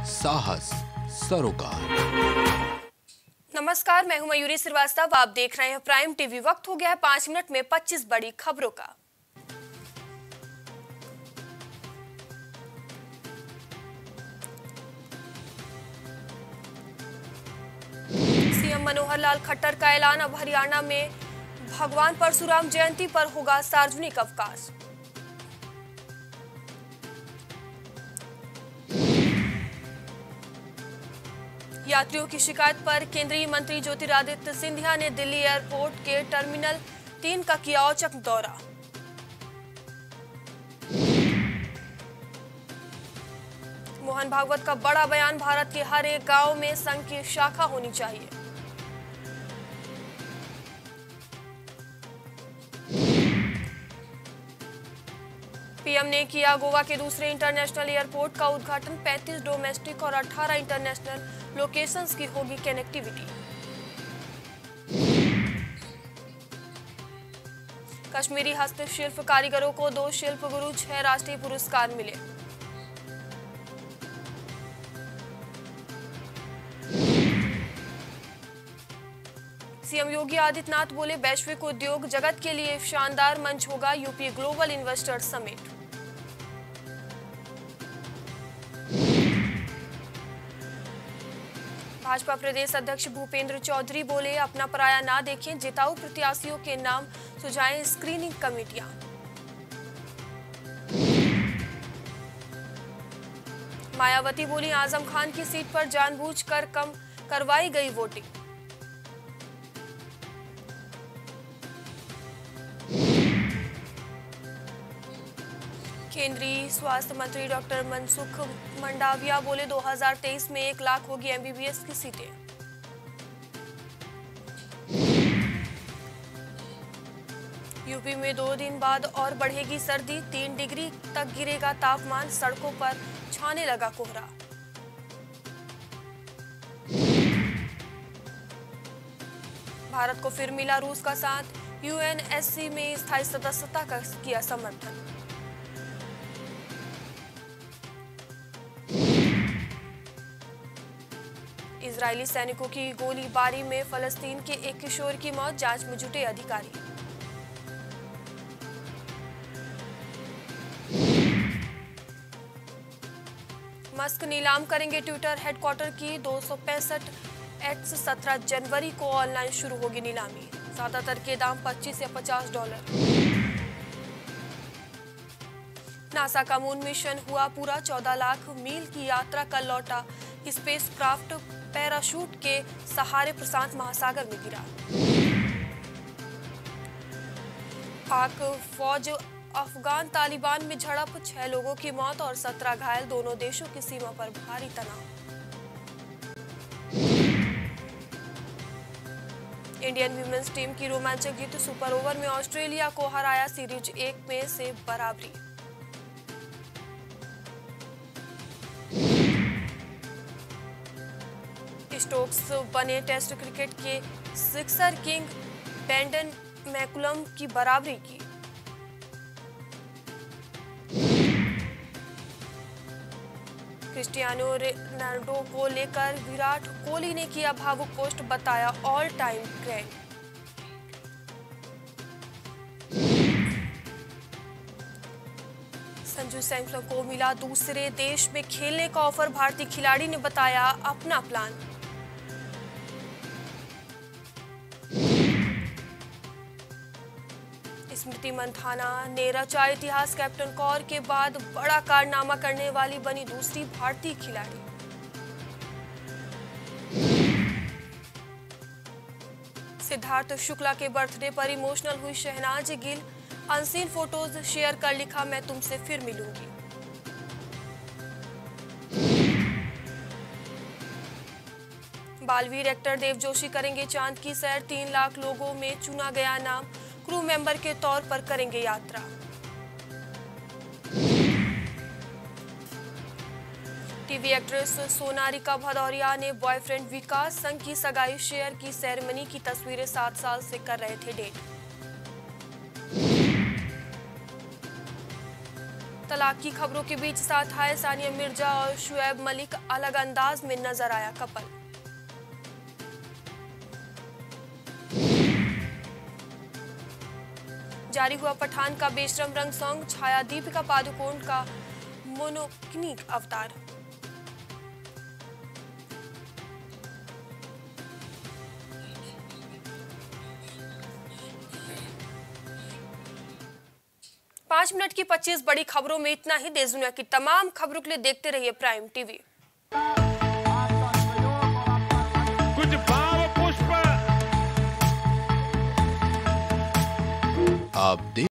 साहस सरोकार। नमस्कार, मैं हूं मयूरी श्रीवास्तव। आप देख रहे हैं प्राइम टीवी। वक्त हो गया है 5 मिनट में 25 बड़ी खबरों का। सीएम मनोहर लाल खट्टर का ऐलान, अब हरियाणा में भगवान परशुराम जयंती पर होगा सार्वजनिक अवकाश। यात्रियों की शिकायत पर केंद्रीय मंत्री ज्योतिरादित्य सिंधिया ने दिल्ली एयरपोर्ट के टर्मिनल 3 का किया औचक दौरा। मोहन भागवत का बड़ा बयान, भारत के हर एक गांव में संघ की शाखा होनी चाहिए। पीएम ने किया गोवा के दूसरे इंटरनेशनल एयरपोर्ट का उद्घाटन। 35 डोमेस्टिक और 18 इंटरनेशनल लोकेशंस की होगी कनेक्टिविटी। कश्मीरी हस्तशिल्प कारीगरों को 2 शिल्प गुरु 6 राष्ट्रीय पुरस्कार मिले। सीएम योगी आदित्यनाथ बोले, वैश्विक उद्योग जगत के लिए शानदार मंच होगा UP global investor summit. Bhajpa प्रदेश अध्यक्ष भूपेंद्र चौधरी बोले, अपना पराया ना देखें, जिताऊ प्रत्याशियों के नाम सुझाएं स्क्रीनिंग कमेटियां। मायावती बोली, आजम खान की सीट पर जानबूझकर कम करवाई गई वोटिंग। केंद्रीय स्वास्थ्य मंत्री डॉक्टर मनसुख मंडाविया बोले, 2023 में 1 लाख होगी एमबीबीएस की सीटें। यूपी में 2 दिन बाद और बढ़ेगी सर्दी, 3 डिग्री तक गिरेगा तापमान, सड़कों पर छाने लगा कोहरा। भारत को फिर मिला रूस का साथ, यूएनएससी में स्थायी सदस्यता का किया समर्थन। इजरायली सैनिकों की गोलीबारी में फलस्तीन के एक किशोर की मौत, जांच में जुटे अधिकारी। मस्क नीलाम करेंगे ट्विटर हेडक्वार्टर की 265 एक्स। 17 जनवरी को ऑनलाइन शुरू होगी नीलामी। ज्यादातर के दाम $25 या $50। नासा का मून मिशन हुआ पूरा, 14 लाख मील की यात्रा कर लौटा स्पेसक्राफ्ट। पैराशूट के सहारे प्रशांत महासागर में गिरा। पाक फौज अफगान तालिबान में झड़प, 6 लोगों की मौत और 17 घायल। दोनों देशों की सीमा पर भारी तनाव। इंडियन वीमेंस टीम की रोमांचक जीत, सुपर ओवर में ऑस्ट्रेलिया को हराया, सीरीज 1 में से बराबरी। स्टोक्स बने टेस्ट क्रिकेट के सिक्सर किंग, ब्रेंडन मैकुलम की बराबरी की। क्रिस्टियानो रोनाल्डो को लेकर विराट कोहली ने किया भावुक पोस्ट, बताया all time great. Sanju Samson को मिला दूसरे देश में खेलने का ऑफर, भारतीय खिलाड़ी ने बताया अपना प्लान। स्मृति मंधाना ने रचा इतिहास, कैप्टन कौर के बाद बड़ा कारनामा करने वाली बनी दूसरी भारतीय खिलाड़ी। सिद्धार्थ शुक्ला के बर्थडे पर इमोशनल हुई Shehnaaz Gill, unseen photos share कर लिखा, मैं तुमसे फिर मिलूंगी। बालवीर एक्टर देव जोशी करेंगे चांद की सैर, 3 लाख लोगों में चुना गया नाम, क्रू मेंबर के तौर पर करेंगे यात्रा। टीवी एक्ट्रेस सोनारिका भदौरिया ने बॉयफ्रेंड विकास संग की सगाई शेयर की, सेरेमनी की तस्वीरें 7 साल से कर रहे थे डेट। तलाक की खबरों के बीच साथ आए सानिया मिर्जा और शुएब मलिक, अलग अंदाज में नजर आया कपल। जारी हुआ पठान का बेशरम रंग सॉन्ग, छाया दीपिका पादुकोण का मोनोक्निक अवतार। पाँच मिनट की 25 बड़ी खबरों में इतना ही। देश दुनिया की तमाम खबरों के लिए देखते रहिए प्राइम टीवी। कुछ भाव पुष्प आप